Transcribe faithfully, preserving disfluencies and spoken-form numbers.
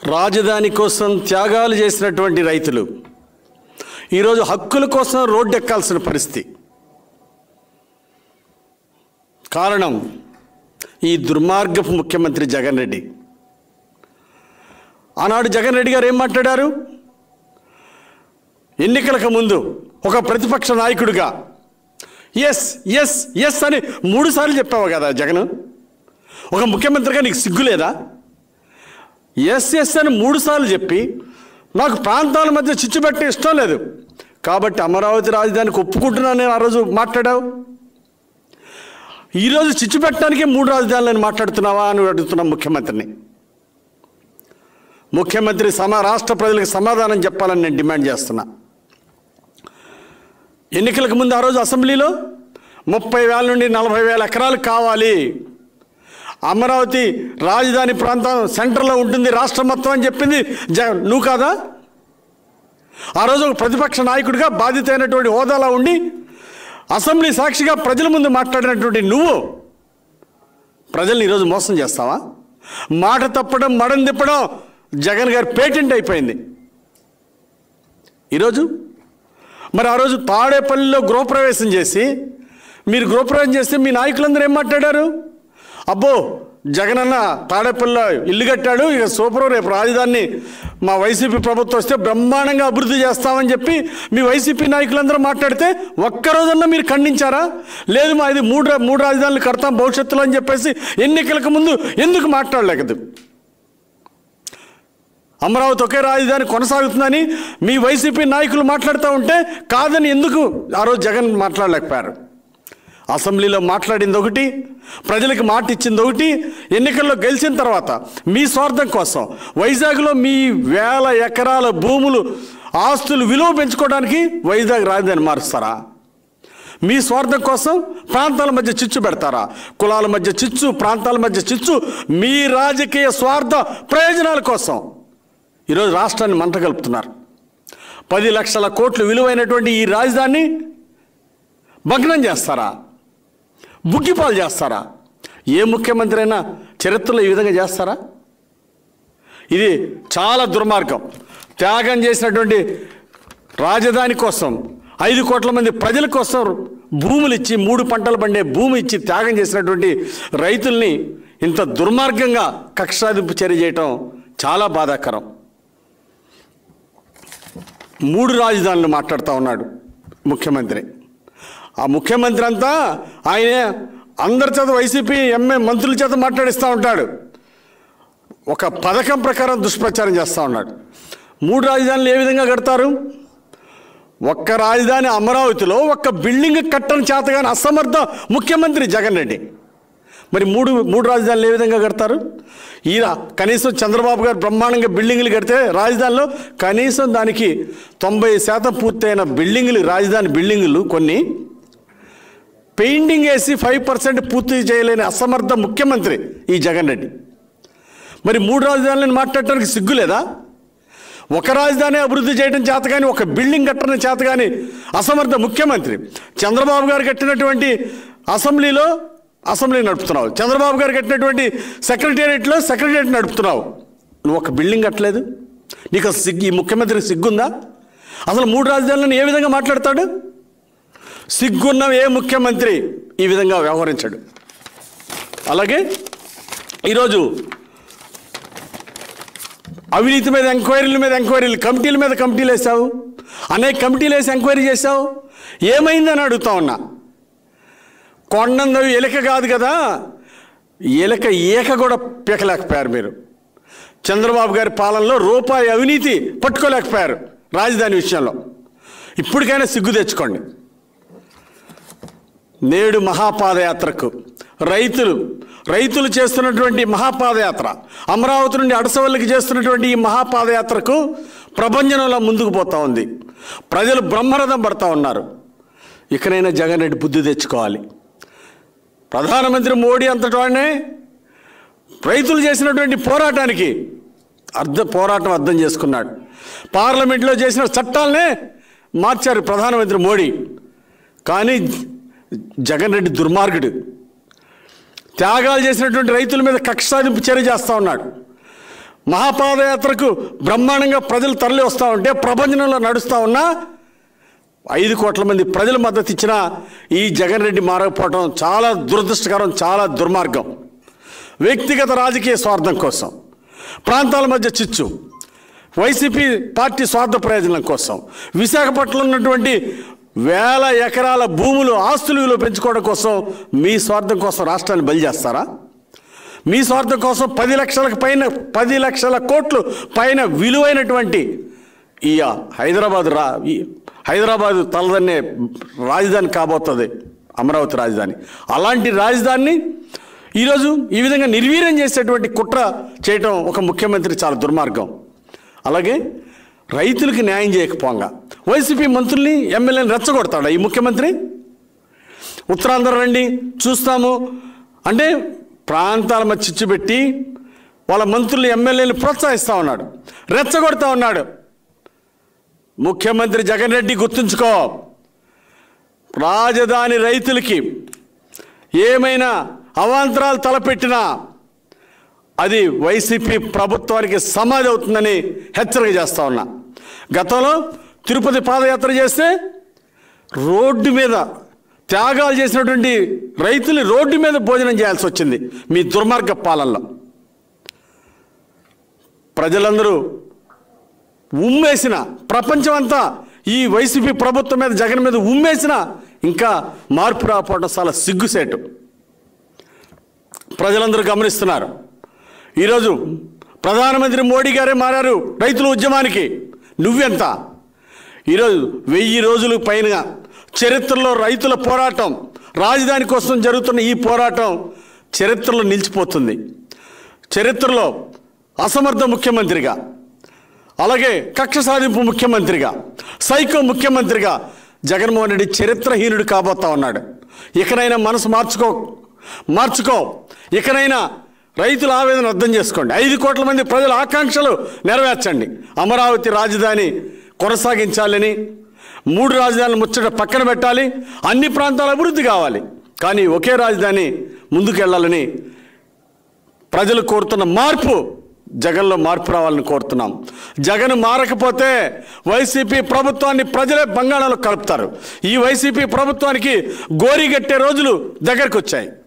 రాజధాని కోసం త్యాగాలు చేసినటువంటి రైతులు ఈరోజు హక్కుల కోసం రోడ్డెక్కాల్సిన పరిస్థితి. కారణం ఈ దుర్మార్గపు ముఖ్యమంత్రి జగన్ రెడ్డి. ఆనాడు జగన్ రెడ్డి గారు ఏం మాట్లాడారు? ఎన్నికలకు ముందు ఒక ప్రతిపక్ష నాయకుడిగా ఎస్ ఎస్ ఎస్ అని మూడు సార్లు చెప్పావు కదా జగన్. ఒక ముఖ్యమంత్రిగా నీకు సిగ్గు లేదా? ఎస్ ఎస్ అని మూడు సార్లు చెప్పి నాకు ప్రాంతాల మధ్య చిచ్చు పెట్టే ఇష్టం లేదు కాబట్టి అమరావతి రాజధానికి ఒప్పుకుంటున్నాను నేను ఆ రోజు మాట్లాడావు. ఈరోజు చిచ్చు పెట్టడానికే మూడు రాజధానులను మాట్లాడుతున్నావా అని అడుగుతున్నాం ముఖ్యమంత్రిని. ముఖ్యమంత్రి సమా రాష్ట్ర ప్రజలకు సమాధానం చెప్పాలని నేను డిమాండ్ చేస్తున్నా. ఎన్నికలకు ముందు ఆ రోజు అసెంబ్లీలో ముప్పై వేల నుండి నలభై వేల ఎకరాలు కావాలి, అమరావతి రాజధాని ప్రాంతం సెంటర్లో ఉంటుంది రాష్ట్రం మొత్తం అని చెప్పింది జగన్, నువ్వు కాదా? ఆ రోజు ఒక ప్రతిపక్ష నాయకుడిగా బాధ్యత అయినటువంటి హోదాలో ఉండి అసెంబ్లీ సాక్షిగా ప్రజల ముందు మాట్లాడినటువంటి నువ్వు ప్రజల్ని ఈరోజు మోసం చేస్తావా? మాట తప్పడం మడం తిప్పడం జగన్ గారి పేటెంట్ అయిపోయింది ఈరోజు. మరి ఆ రోజు తాడేపల్లిలో గృహప్రవేశం చేసి మీరు గృహప్రవేశం చేస్తే మీ నాయకులందరూ ఏం మాట్లాడారు? అబ్బో జగనన్న తాడేపల్లిలో ఇల్లు కట్టాడు, ఇక సూపర్, రేపు రాజధానిని మా వైసీపీ ప్రభుత్వం వస్తే బ్రహ్మాండంగా అభివృద్ధి చేస్తామని చెప్పి మీ వైసీపీ నాయకులందరూ మాట్లాడితే ఒక్కరోజన్నా మీరు ఖండించారా? లేదు మా ఇది మూడు మూడు రాజధానులు కడతాం భవిష్యత్తులో అని చెప్పేసి ఎన్నికలకు ముందు ఎందుకు మాట్లాడలేకదు? అమరావతి ఒకే రాజధాని కొనసాగుతుందని మీ వైసీపీ నాయకులు మాట్లాడుతూ ఉంటే కాదని ఎందుకు ఆ రోజు జగన్ మాట్లాడలేకపోయారు? అసెంబ్లీలో మాట్లాడింది ఒకటి, ప్రజలకు మాట ఇచ్చింది ఒకటి, ఎన్నికల్లో గెలిచిన తర్వాత మీ స్వార్థం కోసం వైజాగ్లో మీ వేల ఎకరాల భూములు ఆస్తులు విలువ పెంచుకోవడానికి వైజాగ్ రాజధాని మారుస్తారా? మీ స్వార్థం కోసం ప్రాంతాల మధ్య చిచ్చు పెడతారా? కులాల మధ్య చిచ్చు, ప్రాంతాల మధ్య చిచ్చు, మీ రాజకీయ స్వార్థ ప్రయోజనాల కోసం ఈరోజు రాష్ట్రాన్ని మంట కలుపుతున్నారు. పది లక్షల కోట్లు విలువైనటువంటి ఈ రాజధానిని భగ్నం చేస్తారా? బుగ్గిపాలు చేస్తారా? ఏ ముఖ్యమంత్రి అయినా చరిత్రలో ఈ విధంగా చేస్తారా? ఇది చాలా దుర్మార్గం. త్యాగం చేసినటువంటి రాజధాని కోసం ఐదు కోట్ల మంది ప్రజల కోసం భూములు ఇచ్చి మూడు పంటలు పండే భూమి ఇచ్చి త్యాగం చేసినటువంటి రైతుల్ని ఇంత దుర్మార్గంగా కక్షాదింపు చర్య చేయటం చాలా బాధాకరం. మూడు రాజధానులు మాట్లాడుతూ ఉన్నాడు ముఖ్యమంత్రి. ఆ ముఖ్యమంత్రి అంతా ఆయన అందరి చేత వైసీపీ ఎంఏ మంత్రుల చేత మాట్లాడిస్తూ ఉంటాడు. ఒక పథకం ప్రకారం దుష్ప్రచారం చేస్తూ ఉన్నాడు. మూడు రాజధానులు ఏ విధంగా కడతారు? ఒక్క రాజధాని అమరావతిలో ఒక్క బిల్డింగ్ కట్టని చేతగాని అసమర్థ ముఖ్యమంత్రి జగన్ రెడ్డి. మరి మూడు మూడు రాజధానులు ఏ విధంగా కడతారు? ఈయన కనీసం చంద్రబాబు గారు బ్రహ్మాండంగా బిల్డింగులు కడితే రాజధానిలో కనీసం దానికి తొంభై శాతం పూర్తయిన బిల్డింగులు, రాజధాని బిల్డింగులు కొన్ని పెయింటింగ్ వేసి ఫైవ్ పర్సెంట్ పూర్తి చేయలేని అసమర్థ ముఖ్యమంత్రి ఈ జగన్ రెడ్డి. మరి మూడు రాజధానులను మాట్లాడటానికి సిగ్గు లేదా? ఒక రాజధాని అభివృద్ధి చేయడం చేత కానీ ఒక బిల్డింగ్ కట్టడం చేత కానీ అసమర్థ ముఖ్యమంత్రి. చంద్రబాబు గారు కట్టినటువంటి అసెంబ్లీలో అసెంబ్లీ నడుపుతున్నావు, చంద్రబాబు గారు కట్టినటువంటి సెక్రటేరియట్లో సెక్రటేరియట్ నడుపుతున్నావు, నువ్వు ఒక బిల్డింగ్ కట్టలేదు. నీకు సిగ్గు, ఈ ముఖ్యమంత్రికి సిగ్గుందా? అసలు మూడు రాజధానులను ఏ విధంగా మాట్లాడతాడు? సిగ్గున్న ఏ ముఖ్యమంత్రి ఈ విధంగా వ్యవహరించాడు? అలాగే ఈరోజు అవినీతి మీద ఎంక్వైరీల మీద ఎంక్వైరీలు, కమిటీల మీద కమిటీలు వేసావు, అనేక కమిటీలు వేసి ఎంక్వైరీ చేశావు, ఏమైందని అడుగుతా ఉన్నా. కొండందవి ఎలక కాదు కదా, ఎలక ఏక కూడా పీకలేకపోయారు మీరు. చంద్రబాబు గారి పాలనలో రూపాయి అవినీతి పట్టుకోలేకపోయారు రాజధాని విషయంలో. ఇప్పటికైనా సిగ్గు తెచ్చుకోండి. నేడు మహాపాదయాత్రకు రైతులు రైతులు చేస్తున్నటువంటి మహాపాదయాత్ర, అమరావతి నుండి అడసవల్లికి చేస్తున్నటువంటి ఈ మహాపాదయాత్రకు ప్రభంజనంలో ముందుకు పోతూ ఉంది. ప్రజలు బ్రహ్మరథం పడుతూ ఉన్నారు. ఇకనైనా జగన్ రెడ్డి బుద్ధి తెచ్చుకోవాలి. ప్రధానమంత్రి మోడీ అంతటానే రైతులు చేసినటువంటి పోరాటానికి అర్థ పోరాటం అర్థం చేసుకున్నాడు. పార్లమెంట్లో చేసిన చట్టాలనే మార్చారు ప్రధానమంత్రి మోడీ. కానీ జగన్ రెడ్డి దుర్మార్గుడు. త్యాగాలు చేసినటువంటి రైతుల మీద కక్ష సాధింపు చర్య చేస్తూ ఉన్నాడు. మహాపాదయాత్రకు బ్రహ్మాండంగా ప్రజలు తరలి వస్తూ ఉంటే ప్రపంచంలో నడుస్తూ ఉన్నా ఐదు కోట్ల మంది ప్రజలు మద్దతు ఇచ్చిన ఈ జగన్ రెడ్డి మారకపోవడం చాలా దురదృష్టకరం, చాలా దుర్మార్గం. వ్యక్తిగత రాజకీయ స్వార్థం కోసం, ప్రాంతాల మధ్య చిచ్చు, వైసీపీ పార్టీ స్వార్థ ప్రయోజనం కోసం, విశాఖపట్నంలో ఉన్నటువంటి వేల ఎకరాల భూములు ఆస్తులు విలువ పెంచుకోవడం కోసం మీ స్వార్థం కోసం రాష్ట్రాన్ని బలి చేస్తారా? మీ స్వార్థం కోసం పది లక్షలకు పైన పది లక్షల కోట్లు పైన విలువైనటువంటి ఈ హైదరాబాద్ రా హైదరాబాద్ తలదన్నే రాజధాని కాబోతుంది అమరావతి రాజధాని. అలాంటి రాజధానిని ఈరోజు ఈ విధంగా నిర్వీర్యం చేసేటువంటి కుట్ర చేయటం ఒక ముఖ్యమంత్రి చాలా దుర్మార్గం. అలాగే రైతులకు న్యాయం చేయకపోగా వైసీపీ మంత్రుల్ని ఎమ్మెల్యేని రెచ్చగొడతాడా ఈ ముఖ్యమంత్రి? ఉత్తరాంధ్ర రండి చూస్తాము అంటే ప్రాంతాల మధ్య చిచ్చు పెట్టి వాళ్ళ మంత్రులు ఎమ్మెల్యేలు ప్రోత్సహిస్తూ ఉన్నాడు, రెచ్చగొడతా ఉన్నాడు. ముఖ్యమంత్రి జగన్ రెడ్డి గుర్తుంచుకో, రాజధాని రైతులకి ఏమైనా అవాంతరాలు తలపెట్టినా అది వైసీపీ ప్రభుత్వానికి సమాధి అవుతుందని హెచ్చరిక చేస్తూ ఉన్నా. గతంలో తిరుపతి పాదయాత్ర చేస్తే రోడ్డు మీద త్యాగాలు చేసినటువంటి రైతులు రోడ్డు మీద భోజనం చేయాల్సి వచ్చింది మీ దుర్మార్గ పాలనలో. ప్రజలందరూ ఉమ్మేసిన, ప్రపంచం అంతా ఈ వైసీపీ ప్రభుత్వం మీద జగన్ మీద ఉమ్మేసిన ఇంకా మార్పు రాకపోవడం చాలా సిగ్గుసేటు. ప్రజలందరూ గమనిస్తున్నారు. ఈరోజు ప్రధానమంత్రి మోడీ గారే మారారు రైతుల ఉద్యమానికి. నువ్వెంత? ఈరోజు వెయ్యి రోజులు పైన చరిత్రలో రైతుల పోరాటం, రాజధాని కోసం జరుగుతున్న ఈ పోరాటం చరిత్రలో నిలిచిపోతుంది. చరిత్రలో అసమర్థ ముఖ్యమంత్రిగా, అలాగే కక్ష సాధింపు ముఖ్యమంత్రిగా, సైకో ముఖ్యమంత్రిగా జగన్మోహన్ రెడ్డి చరిత్రహీనుడు కాబోతా ఉన్నాడు. ఇకనైనా మనసు మార్చుకో మార్చుకో ఇకనైనా రైతుల ఆవేదన అర్థం చేసుకోండి. ఐదు కోట్ల మంది ప్రజల ఆకాంక్షలు నెరవేర్చండి. అమరావతి రాజధాని కొనసాగించాలని, మూడు రాజధానులు ముచ్చట పక్కన పెట్టాలి, అన్ని ప్రాంతాల అభివృద్ధి కావాలి, కానీ ఒకే రాజధాని ముందుకెళ్లాలని ప్రజలు కోరుతున్న మార్పు, జగన్లో మార్పు రావాలని కోరుతున్నాం. జగన్ మారకపోతే వైసీపీ ప్రభుత్వాన్ని ప్రజలే బంగాళాలో కలుపుతారు. ఈ వైసీపీ ప్రభుత్వానికి గోరిగట్టే రోజులు దగ్గరకు వచ్చాయి.